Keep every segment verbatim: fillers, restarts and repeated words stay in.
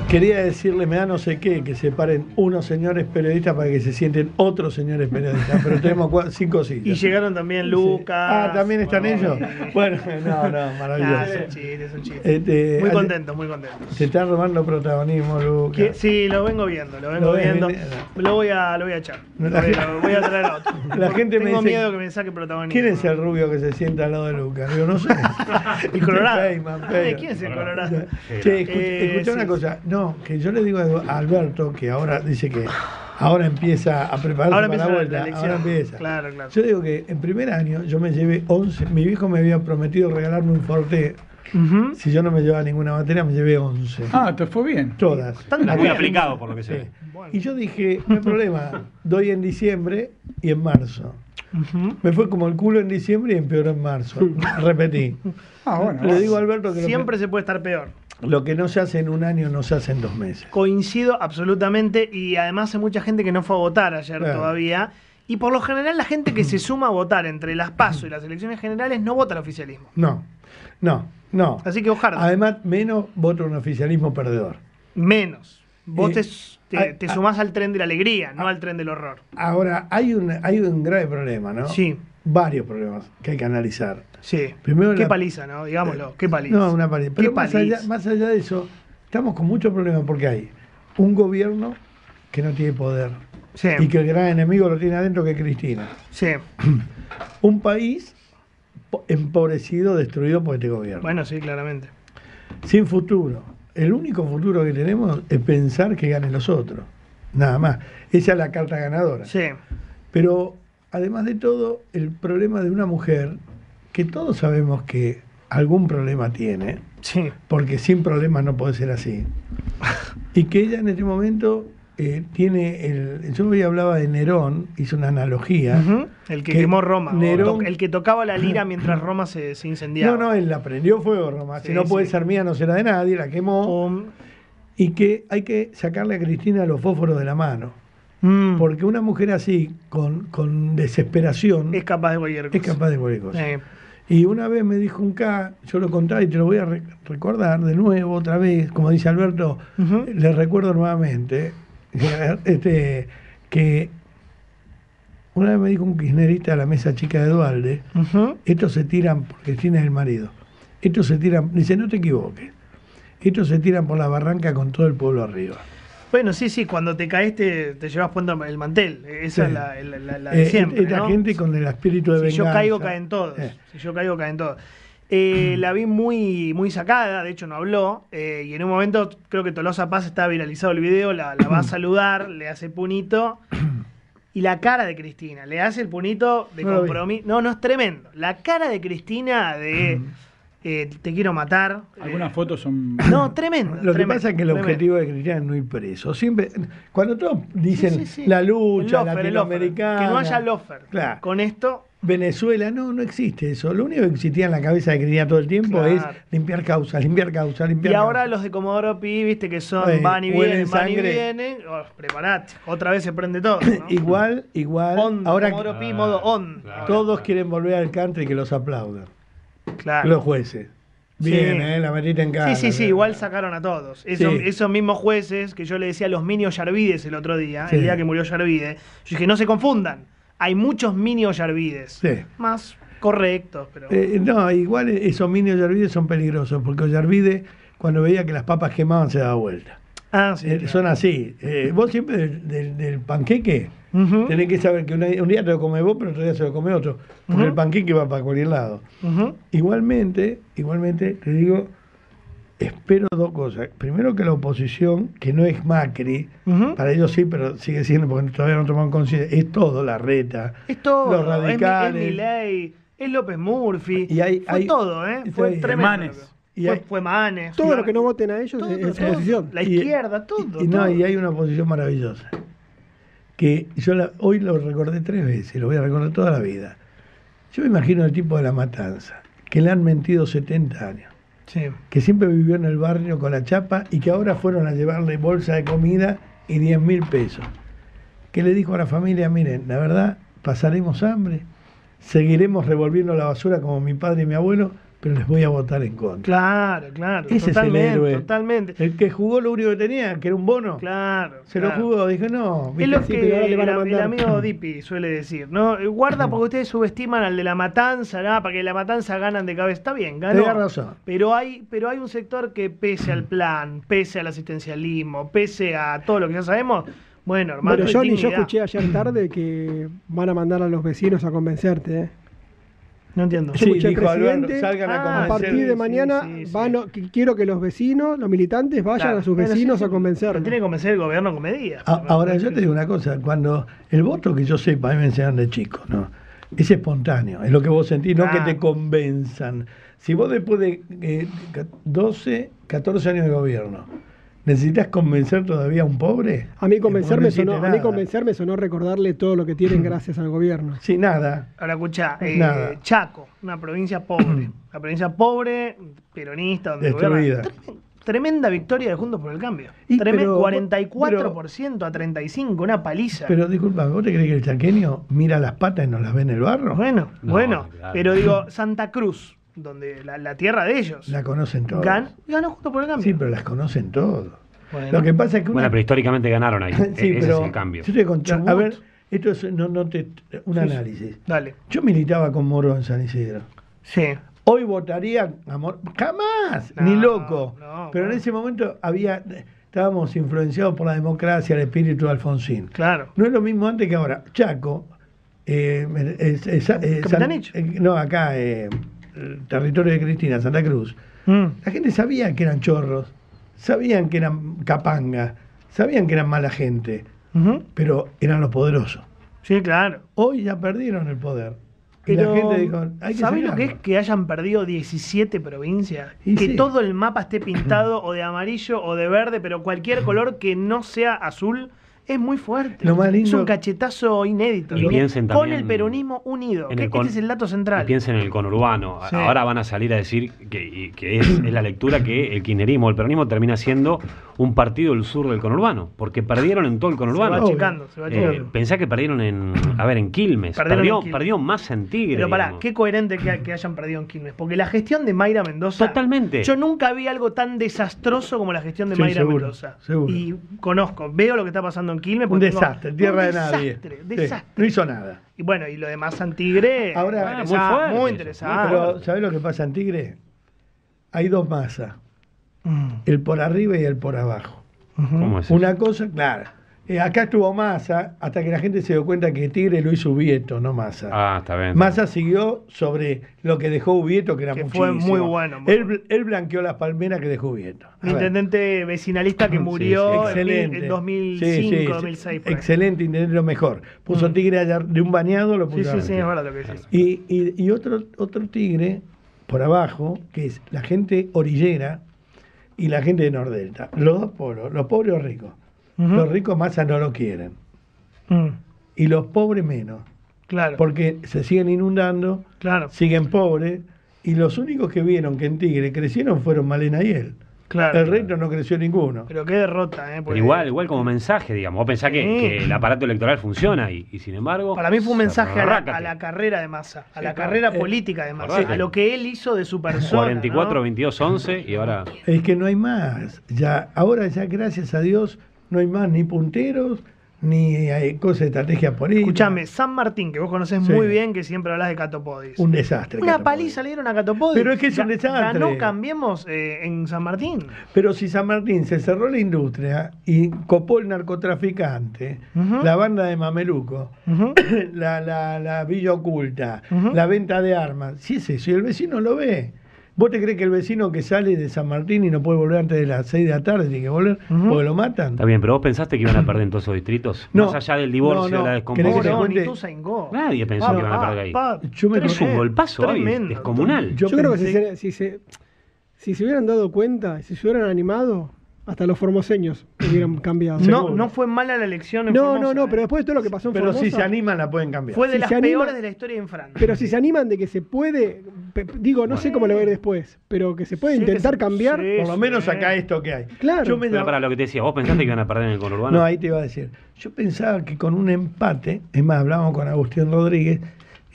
Quería decirle, me da no sé qué, que se paren unos señores periodistas para que se sienten otros señores periodistas, pero tenemos cuatro, cinco sillas. Y llegaron también Lucas. Ah, ¿también están bueno, ellos? sí. Bueno, no, no, maravilloso. Nah, es un chiste, es un chiste. Este, muy Ale- contentos, muy contentos. Te está robando protagonismo, Lucas. Que- Sí, lo vengo viendo, lo vengo Lo ves viendo. venir. Lo voy a, lo voy a echar. No, Lo voy a, lo voy a traer a otro. La gente me Tengo dice, miedo que me saque protagonismo. ¿quién es el rubio que se sienta al lado de Lucas? Yo no sé. El Colorado. Feynman, Eh, Feynman. ¿Quién es el Colorado? Che, escucha, Eh, escuchá sí, una cosa. No, que yo le digo a Alberto, que ahora dice que ahora empieza a prepararse Ahora para empieza la la vuelta. elección. Ahora empieza. Claro, claro. Yo digo que en primer año yo me llevé once. Mi viejo me había prometido regalarme un Forte. Ujú. Si yo no me llevaba ninguna materia, me llevé once. Ah, te fue bien. Todas. Bastante Muy bien. aplicado por lo que se Sí. ve. Bueno. Y yo dije, no hay problema, doy en diciembre y en marzo. Ujú. Me fue como el culo en diciembre y empeoró en marzo. Repetí. Ah, bueno. Le digo a Alberto que lo, Siempre se puede estar peor. que lo que no se hace en un año no se hace en dos meses. Coincido absolutamente y además hay mucha gente que no fue a votar ayer Claro. todavía. Y por lo general la gente que se suma a votar entre las PASO y las elecciones generales no vota al oficialismo. No, no, no. Así que ojalá. Además, menos voto un oficialismo perdedor. Menos. Vos Eh, te, te, hay- te sumás al tren de la alegría, no al tren del horror. Ahora, hay un, hay un grave problema, ¿no? Sí. Varios problemas que hay que analizar. Sí. Primero Qué la- paliza, ¿no? Digámoslo. Qué paliza. No, una paliza. Pero Qué más allá, paliza. más allá de eso, estamos con muchos problemas porque hay un gobierno que no tiene poder Sí. y que el gran enemigo lo tiene adentro, que es Cristina. Sí. Un país po- empobrecido, destruido por este gobierno. Bueno, sí, claramente. Sin futuro. El único futuro que tenemos es pensar que ganen los otros. Nada más. Esa es la carta ganadora. Sí. Pero, además de todo, el problema de una mujer, que todos sabemos que algún problema tiene, Sí. porque sin problemas no puede ser así, y que ella en este momento eh, tiene el... Yo hoy hablaba de Nerón, hizo una analogía. Ujú. El que, que quemó Roma. o Nerón- to- el que tocaba la lira mientras Roma se, se incendiaba. No, no, él la prendió fuego, Roma. Sí, si no puede sí. ser mía, no será de nadie, la quemó. Um, Y que hay que sacarle a Cristina los fósforos de la mano. mm, Porque una mujer así, con, con desesperación, es capaz de cualquier cosa. es capaz de cualquier cosa. Sí. Y una vez me dijo un K, yo lo contaba y te lo voy a re- recordar de nuevo, otra vez, como dice Alberto, Ujú. le recuerdo nuevamente, este, que una vez me dijo un kirchnerista a la mesa chica de Dualde, Ujú. estos se tiran, porque Cristina es el marido, estos se tiran, dice, no te equivoques, estos se tiran por la barranca con todo el pueblo arriba. Bueno, sí, sí, cuando te caes te, te llevas puesto el mantel. Esa Sí. es la, la, la- la de Eh, siempre. esta ¿no? gente con el espíritu de Si yo venganza. caigo, caen todos. Eh. Si yo caigo, caen todos. Eh, la vi muy, muy sacada, de hecho no habló, eh, y en un momento creo que Tolosa Paz está viralizado el video, la, la va a saludar, le hace punito, y la cara de Cristina, le hace el punito de No lo vi. compromiso. No, no, es tremendo. La cara de Cristina de eh, te quiero matar. Algunas eh, fotos son. No, tremendo. Lo que tremendo, pasa es que el tremendo. objetivo de Cristina es no ir preso. Siempre, cuando todos dicen Sí, sí, sí. la El lucha lofer, el lofer. latinoamericana, Que no haya lofer. Claro. Con esto, Venezuela, no, no existe eso. Lo único que existía en la cabeza de Cristina todo el tiempo Claro. es limpiar causa, limpiar causa, limpiar y ahora causa. los de Comodoro Pi, viste que son Eh, van y huelen vienen, van y sangre. vienen. Oh, preparate, otra vez se prende todo. ¿no? Igual, igual. On, ahora Comodoro Pi, Ah, modo on. claro. Ahora. todos quieren volver al country y que los aplaudan. Claro. Los jueces. Sí. Bien, ¿eh? La metita en cara. Sí, sí, sí, igual sacaron a todos. Esos, Sí. esos mismos jueces que yo le decía a los mini Ollarvides el otro día, Sí. el día que murió Ollarvide, yo dije, no se confundan. Hay muchos mini Ollarvides. Sí. Más correctos, pero. Eh, no, igual esos mini Ollarvide son peligrosos, porque Ollarvide, cuando veía que las papas quemaban, se daba vuelta. ah, sí. Eh, claro. Son así. Eh, vos siempre del, del- del panqueque Ujú, tenés que saber que una- un día te lo comes vos, pero otro día se lo come otro. Porque Ujú. el panqueque va para cualquier lado. ujú. Igualmente, igualmente, te digo, espero dos cosas. Primero, que la oposición, que no es Macri, Ujú. para ellos sí, pero sigue siendo, porque todavía no toman conciencia, es todo la reta. Es todo. Los es mi- radicales. Es Milei, es López Murphy. Y hay- fue hay- todo, ¿eh? y Fue hay- tremendo. Manes. Y fue, hay- fue Manes. Todo fue- lo que no voten a ellos todo, es, es todo. oposición. La Y- izquierda, todo. Y, no, todo. y hay una oposición maravillosa. Que yo la- hoy lo recordé tres veces, lo voy a recordar toda la vida. Yo me imagino al tipo de La Matanza, que le han mentido setenta años, Sí. que siempre vivió en el barrio con la chapa y que ahora fueron a llevarle bolsa de comida y diez mil pesos. Que le dijo a la familia, miren, la verdad, pasaremos hambre, seguiremos revolviendo la basura como mi padre y mi abuelo, pero les voy a votar en contra. Claro, claro. Ese totalmente, es el héroe. Totalmente. El que jugó lo único que tenía, que era un bono, Claro. se claro. lo jugó, dijo, no. Es lo Sí, que pero ahora le van a el, el mandar. amigo Dipi suele decir, ¿no? Guarda porque ustedes subestiman al de la matanza, ¿no? Para que la matanza ganan de cabeza. Está bien, ganó. Tenés razón. Pero hay, pero hay un sector que pese al plan, pese al asistencialismo, pese a todo lo que ya sabemos, bueno, hermano. Bueno, Johnny, yo dignidad. escuché ayer tarde que van a mandar a los vecinos a convencerte, ¿eh? No entiendo. Yo Sí, escuché al dijo Alberto, presidente, salgan Ah, a A convencer. partir de sí, mañana sí, sí. van a- que quiero que los vecinos, los militantes, vayan Claro. a sus Bueno, vecinos sí, a sí, convencerlos. pero tiene que convencer el gobierno con medidas. A- Ahora, yo te digo una cosa, cuando el voto que yo sepa, a mí me enseñaron de chico, ¿no? Es espontáneo, es lo que vos sentís, no Claro. que te convenzan. Si vos después de eh, doce, catorce años de gobierno necesitas convencer todavía a un pobre. A mí eh, convencerme porque no sonó, hiciste a mí nada. convencerme sonó recordarle todo lo que tienen gracias al gobierno. Sí, nada. Ahora escuchá, eh, Nada. Chaco, una provincia pobre. Una provincia pobre, peronista, donde Destruida. gobierna- Tremenda, tremenda victoria de Juntos por el Cambio. Y, Tremendo, pero- cuarenta y cuatro por ciento a treinta y cinco por ciento, una paliza. Pero disculpa, ¿vos te crees que el chaqueño mira las patas y no las ve en el barro? bueno, No, bueno. claro. Pero digo, Santa Cruz, donde la, la tierra de ellos, La conocen todos. gan- ganó Juntos por el Cambio. Sí, pero las conocen todos. Bueno. Lo que pasa es que una... Bueno, pero históricamente ganaron ahí. Sí, Ese pero es el cambio. yo te voy a contar, Chubut. a ver, esto es no, no te, un análisis. Dale. Yo militaba con Moro en San Isidro. Sí. Hoy votaría a Moro, jamás, No, ni loco. no, Pero en bueno. ese momento había, estábamos influenciados por la democracia, el espíritu de Alfonsín. Claro. No es lo mismo antes que ahora. Chaco, eh, es- es- eh, Capitanich. San- eh, no, acá, eh, el territorio de Cristina, Santa Cruz. Mm. La gente sabía que eran chorros, sabían que eran capanga, sabían que eran mala gente, Ujú. pero eran los poderosos. Sí, claro. Hoy ya perdieron el poder. Y Pero, la gente dijo, hay que ¿sabés lo que es sacarlo. que hayan perdido diecisiete provincias? Y que sí. todo el mapa esté pintado o de amarillo o de verde, pero cualquier color que no sea azul es muy fuerte. Lo más Es lindo- un cachetazo inédito. Y Con piensen el también peronismo unido. en que el con- este es el dato central. Y piensen en el conurbano. A- Sí. Ahora van a salir a decir que, y que es, es la lectura que el kirchnerismo, el peronismo termina siendo un partido del sur del conurbano, porque perdieron en todo el se va conurbano. achicando, se va Eh, achicando. pensá que perdieron en, a ver, en Quilmes. Perdieron perdió, en Quilmes. perdió más en Tigre. Pero pará, digamos. qué coherente que, que hayan perdido en Quilmes. Porque la gestión de Mayra Mendoza. Totalmente. Yo nunca vi algo tan desastroso como la gestión de Sí, Mayra seguro, Mendoza. seguro. Y conozco, veo lo que está pasando en Quilmes. Un porque tengo- desastre, tierra un de nadie. Desastre, Sí, desastre. no hizo nada. Y bueno, y lo demás San Tigre. Ahora- eh, Ah, muy interesante, fuerte muy eso, interesante. Pero, ¿sabés lo que pasa en Tigre? Hay dos masas, Mm, el por arriba y el por abajo. ujú. ¿Cómo es eso? Una cosa, claro. eh, acá estuvo Massa hasta que la gente se dio cuenta que Tigre lo hizo Ubieto, no Massa. Ah, está bien. Massa siguió sobre lo que dejó Ubieto, que era Que muchísimo. fue muy bueno, muy él, bueno. él blanqueó las palmeras que dejó Ubieto. A Un ver, intendente vecinalista que Sí, murió sí, en, excelente. en dos mil cinco, Sí, sí, dos mil seis. por ahí. excelente, intendente, lo mejor. Puso Mm. Tigre allá de un bañado, lo puso Sí, sí, sí, arriba. es verdad lo que decís. Y, y, y otro, otro tigre por abajo, que es la gente orillera y la gente de Nordelta. Los dos polos, los pobres o ricos. Ujú. Los ricos Massa no lo quieren. Mm, Y los pobres menos. claro, Porque se siguen inundando, claro, siguen pobres. Y los únicos que vieron que en Tigre crecieron fueron Malena y él. claro. El resto no creció ninguno. Pero qué derrota, ¿eh? Pero Porque igual, igual como mensaje, digamos. Vos pensás que, Sí. que el aparato electoral funciona y, y sin embargo. Para mí fue un mensaje a la, arrácate. a la carrera de Massa, a la Sí, carrera eh, política de Massa, acordate. a lo que él hizo de su persona. cuarenta y cuatro, ¿no? veintidós, once y ahora. Es que no hay más. Ya, ahora ya, gracias a Dios, no hay más ni punteros, ni hay cosas de estrategia política. Escuchame, San Martín, que vos conocés Sí. muy bien, que siempre hablas de Catopodis. Un desastre. Una Catopodis. paliza le dieron a Catopodis. Pero es que es un Ga- desastre. Ganó Cambiemos eh, en San Martín. Pero si San Martín se cerró la industria y copó el narcotraficante, Ujú. la banda de mameluco, Ujú. la, la, la villa oculta, Ujú. la venta de armas, si es eso, y el vecino lo ve. ¿Vos te crees que el vecino que sale de San Martín y no puede volver antes de las seis de la tarde tiene que volver Ujú. porque lo matan? Está bien, pero vos pensaste que iban a perder en todos esos distritos. No. Más allá del divorcio, No, no. de la ¿Querés que te descomposición. cuente? Ni Ituzaingó. Nadie pensó Pa, que iban a pa, perder ahí. pa. Yo me- Pero es un Tremendo, golpazo, Gaby, tremendo. descomunal. Yo Yo, creo que si pensé- se, si, se, si se hubieran dado cuenta, si se hubieran animado, hasta los formoseños hubieran cambiado. No, Seguro. no fue mala la elección en no, Formosa, no, no, eh. pero después de todo lo que pasó en Pero Formosa, si se animan la pueden cambiar. Fue de si las se anima- peores de la historia en Francia. pero si se animan de que se puede, pe- digo, no sé cómo lo va a ir después, pero que se puede Sí, que intentar se- cambiar. sí. Por lo menos sí. acá esto que hay. Claro. Yo me Pero para lo que te decía, ¿vos pensaste que iban a perder en el conurbano? No, ahí te iba a decir. Yo pensaba que con un empate, es más, hablábamos con Agustín Rodríguez,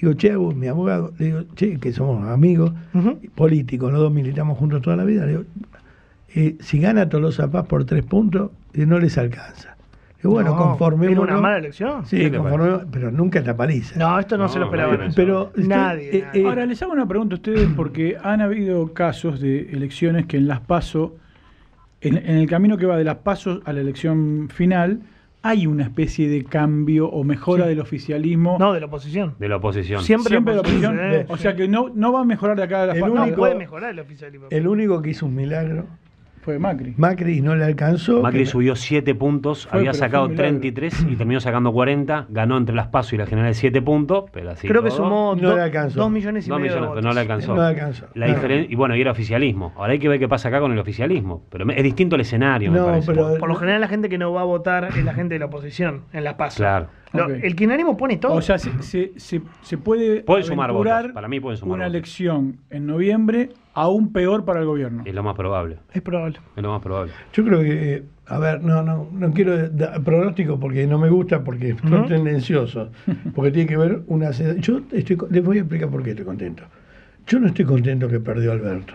Digo, che, Agus, mi abogado, le digo, che, que somos amigos, Ujú. políticos, los dos militamos juntos toda la vida, le digo, eh, si gana Tolosa Paz por tres puntos, eh, no les alcanza. Digo, bueno, No, conformémonos. ¿era una mala elección? Sí, ¿Qué te conformémonos, pero nunca esta paliza. No, esto no, No, se lo esperaba. nadie pero estoy- Nadie, eh, nadie. eh, Ahora, les hago una pregunta a ustedes porque han habido casos de elecciones que en las PASO, en, en el camino que va de las PASO a la elección final, hay una especie de cambio o mejora Sí. del oficialismo. No, de la oposición. De la oposición. Siempre, Siempre la oposición. eh, O sí. sea que no, no va a mejorar de acá a la El fa- No único- puede mejorar el oficialismo. El único que hizo un milagro, Fue Macri. Macri, y no le alcanzó. Macri que- subió siete puntos, Fue, había pero fue sacado un milagro. treinta y tres y terminó sacando cuarenta, ganó entre las PASO y la general siete puntos, pero así Creo que todo, sumó no do- le alcanzó. dos millones y dos medio millones, de pero no votos. le alcanzó. No le alcanzó. La No. diferen- y bueno, y era oficialismo. Ahora hay que ver qué pasa acá con el oficialismo. Pero me- es distinto el escenario, me No, parece. pero- Por lo general la gente que no va a votar es la gente de la oposición en las PASO. Claro. Lo- Ok. El kirchnerismo pone todo. O sea, se, se, se, se puede Puede sumar aventurar votos. Para mí pueden sumar una votos. elección en noviembre aún peor para el gobierno. Es lo más probable. es probable. Es lo más probable. Yo creo que, eh, a ver, no, no, no quiero dar pronóstico porque no me gusta, porque son Ujú. tendenciosos, porque tiene que ver una... Yo estoy, con- les voy a explicar por qué estoy contento. Yo no estoy contento que perdió Alberto.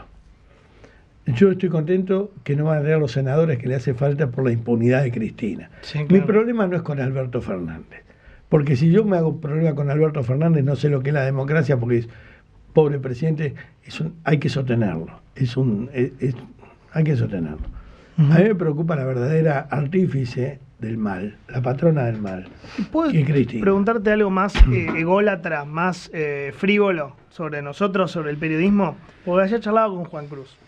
Yo estoy contento que no van a tener los senadores que le hace falta por la impunidad de Cristina. Sí, Mi claro. problema no es con Alberto Fernández, porque si yo me hago problema con Alberto Fernández, no sé lo que es la democracia, porque es pobre presidente, es un- hay que sostenerlo. Es un, es- es- hay que sostenerlo. Ujú. A mí me preocupa la verdadera artífice del mal, la patrona del mal. ¿Puedo que es Cristina. preguntarte algo más eh, ególatra, más eh, frívolo sobre nosotros, sobre el periodismo? Porque ayer charlaba con Juan Cruz.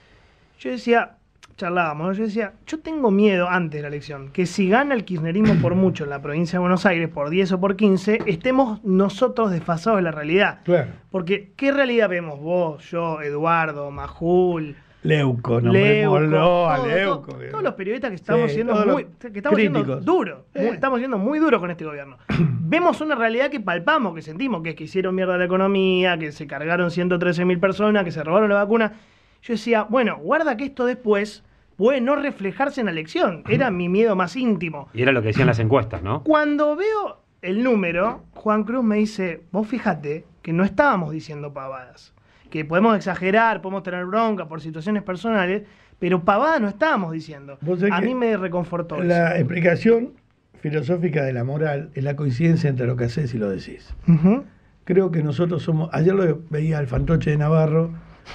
Yo decía, charlábamos, ¿no? Yo decía, yo tengo miedo antes de la elección, que si gana el kirchnerismo por mucho en la provincia de Buenos Aires, por diez o por quince, estemos nosotros desfasados de la realidad. Claro. Porque, ¿qué realidad vemos vos, yo, Eduardo, Majul, Leuco, Leuco, nombrémoslo a todo- Leuco. todo- que- todos los periodistas que estamos Sí, siendo todos muy, los que estamos siendo críticos. duros, muy- Eh. estamos siendo muy duros con este gobierno. Vemos una realidad que palpamos, que sentimos, que es que hicieron mierda la economía, que se cargaron ciento trece mil personas, que se robaron la vacuna. Yo decía, bueno, guarda que esto después puede no reflejarse en la elección. Era mi miedo más íntimo. Y era lo que decían las encuestas, ¿no? Cuando veo el número, Juan Cruz me dice, vos fíjate que no estábamos diciendo pavadas. Que podemos exagerar, podemos tener bronca por situaciones personales, pero pavada no estábamos diciendo. Vos sabés A que mí me reconfortó La eso. explicación filosófica de la moral es la coincidencia entre lo que haces y lo decís. Ujú. Creo que nosotros somos... Ayer lo veía al fantoche de Navarro,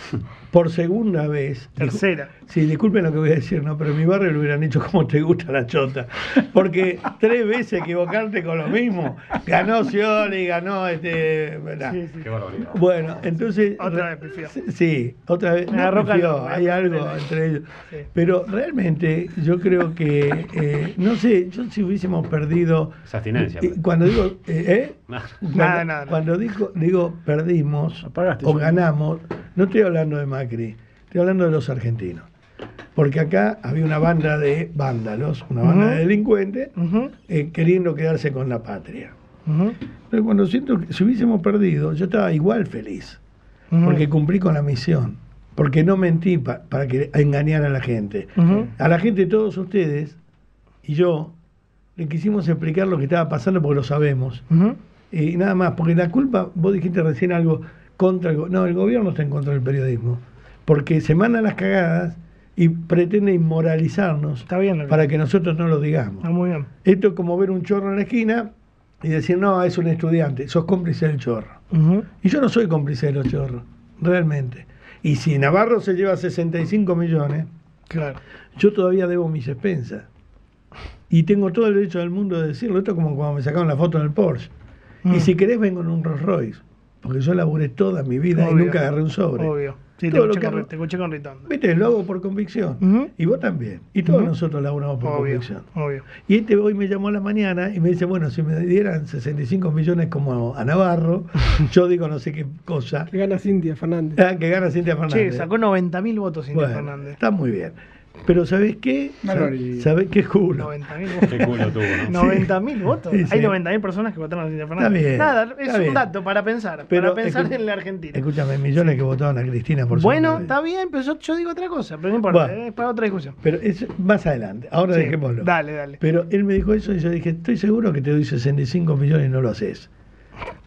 por segunda vez. Tercera. Sí, disculpen lo que voy a decir, ¿no? Pero en mi barrio le hubieran dicho cómo te gusta la chota. Porque tres veces equivocarte con lo mismo. Ganó Scioli, ganó este... ¿verdad? Sí, sí. Qué barbaridad. Bueno, entonces... Otra vez pifió. Sí, otra vez. Me No, agarró pifió, calor, hay me algo agarró calor. entre ellos. Sí. Pero realmente yo creo que, eh, no sé, yo si hubiésemos perdido... Esa abstinencia. eh, Cuando digo... eh, ¿eh? Nada. Cuando, Nada, nada. cuando digo, digo perdimos Apagaste, o Johnny. ganamos, no estoy hablando de Macri, estoy hablando de los argentinos. Porque acá había una banda de vándalos, una banda Ujú. de delincuentes, Ujú, eh, queriendo quedarse con la patria. ujú, Pero cuando siento que si hubiésemos perdido, yo estaba igual feliz, ujú. porque cumplí con la misión, porque no mentí pa- para que, engañar a la gente. Ujú. A la gente, todos ustedes y yo, le quisimos explicar lo que estaba pasando porque lo sabemos. Ujú. Y nada más, porque la culpa, vos dijiste recién algo contra el go- no, el gobierno está en contra del periodismo, porque se mandan las cagadas y pretende inmoralizarnos Está bien lo que- para que nosotros no lo digamos. Está muy bien. Esto es como ver un chorro en la esquina y decir, no, es un estudiante, sos cómplice del chorro. Ujú. Y yo no soy cómplice de los chorros, realmente. Y si Navarro se lleva sesenta y cinco millones, Claro. yo todavía debo mis expensas. Y tengo todo el derecho del mundo de decirlo. Esto es como cuando me sacaron la foto en el Porsche. Mm. Y si querés vengo en un Rolls Royce, porque yo laburé toda mi vida y Obvio. nunca agarré un sobre. Obvio. Sí, te Todo lo escuché, que con, hago- te escuché con Ritondo. Viste, lo hago por convicción. Ujú. Y vos también. Y todos Ujú. nosotros laburamos por Obvio, convicción. obvio. Y este hoy me llamó a la mañana y me dice, bueno, si me dieran sesenta y cinco millones como a Navarro, yo digo no sé qué cosa, Que gana Cintia Fernández. ah, que gana Cintia Fernández. Che, sacó noventa mil votos Cintia Bueno, Fernández. está muy bien. Pero ¿sabés qué? Barbaridad. ¿Sabés qué culo? noventa mil votos. Qué culo tuvo, ¿no? noventa mil votos. Sí, sí. Hay noventa mil personas que votaron a Cintia Fernández. bien, Nada, es está un bien. dato para pensar. Pero para pensar escu- en la Argentina. Escúchame, millones que votaron a Cristina por Bueno, segunda vez. está bien, pero yo, yo digo otra cosa. Pero no importa, Bueno. eh, es para otra discusión. Pero es más adelante, ahora Sí, dejémoslo. Dale, dale. Pero él me dijo eso y yo dije, estoy seguro que te doy sesenta y cinco millones y no lo haces.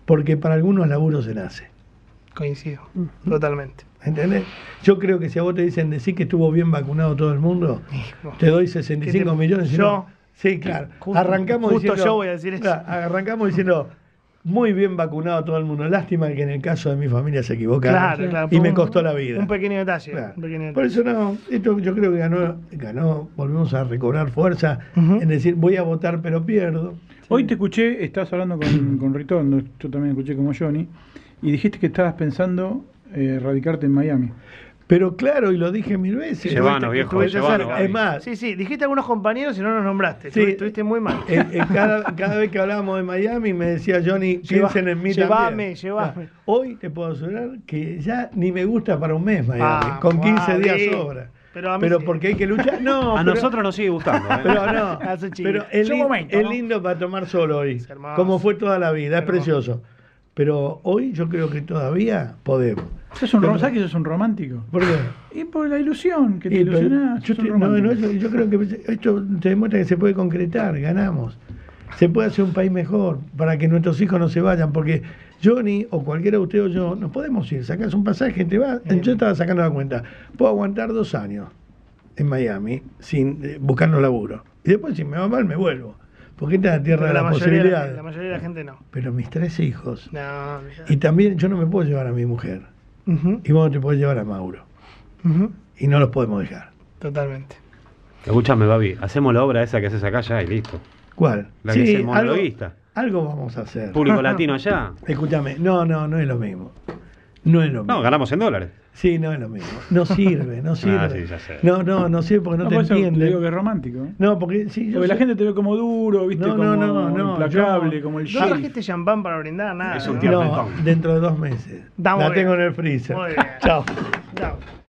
porque para algunos laburos se nace. Coincido, totalmente. ¿Entendés? Yo creo que si a vos te dicen decir que estuvo bien vacunado todo el mundo, te doy sesenta y cinco ¿Qué te- millones. y yo? no- sí, claro. Justo- arrancamos justo diciendo, yo voy a decir eso. claro, arrancamos diciendo, muy bien vacunado todo el mundo. Lástima que en el caso de mi familia se equivocaron. Claro, claro. Y Fue me un- costó la vida. Un pequeño detalle. Claro. un pequeño Por detalle. eso no, esto yo creo que ganó, ganó, volvimos a recobrar fuerza Ujú. en decir voy a votar pero pierdo. Hoy te escuché, estás hablando con, con Ritondo, yo también escuché como Johnny, y dijiste que estabas pensando eh, radicarte en Miami. Pero claro, y lo dije mil veces. Llevanos, viejo, Estuviste llevanos, cerca. Gaby. Es más, Sí, sí, dijiste algunos compañeros y no nos nombraste. Sí. Estuvi- Estuviste muy mal. eh, eh, cada, cada vez que hablábamos de Miami me decía Johnny, Lleva- piensen en mí llevame, también. llevame. Claro. Hoy te puedo asegurar que ya ni me gusta para un mes Miami, Ah, con quince Gaby. días sobra. Pero a mí Pero sí. porque hay que luchar. No, A pero- nosotros nos sigue gustando. ¿eh? Pero no, Hace chiquito. pero es, Es un lin- momento, es ¿no? lindo para tomar solo hoy, Es hermoso. como fue toda la vida, es Hermoso. precioso. Pero hoy yo creo que todavía podemos. ¿Sos un, ro- Pero- ¿Sabes que sos un romántico? ¿Por qué? Y por la ilusión, que te Y, pero ilusionás. yo, sos un te- no, no, romántico. yo, yo creo que esto te demuestra que se puede concretar, ganamos. Se puede hacer un país mejor para que nuestros hijos no se vayan, porque Johnny o cualquiera de ustedes o yo no podemos ir, sacas un pasaje, te vas. Yo estaba sacando la cuenta, puedo aguantar dos años en Miami sin eh, buscando laburo. Y después si me va mal me vuelvo, porque esta es la tierra Pero de la, las mayoría, de la, posibilidades. la mayoría de la gente no. Pero mis tres hijos, No, olvidate. y también yo no me puedo llevar a mi mujer, Ujú, y vos no te podés llevar a Mauro, ujú, y no los podemos dejar. Totalmente. Escúchame, Babi, hacemos la obra esa que haces acá ya y listo. ¿Cuál? La que es el algo, monologuista. algo vamos a hacer. Público latino allá. Escúchame, no, no, no es lo mismo. No es lo mismo. No, ganamos en dólares. Sí, no es lo mismo. No sirve, no sirve. Ah, sí, ya sé. No, no, no sirve porque no, No, te por eso te entiende. digo que es romántico. ¿eh? No, porque sí, yo Porque la sé- gente te ve como duro, ¿viste? No, como no, no, no, implacable, yo- como el No sheriff. trajiste champán para brindar, nada. Es un ¿no? tierno. No, dentro de dos meses. Da, muy la tengo bien. en el freezer. Muy bien. Chao. Chao.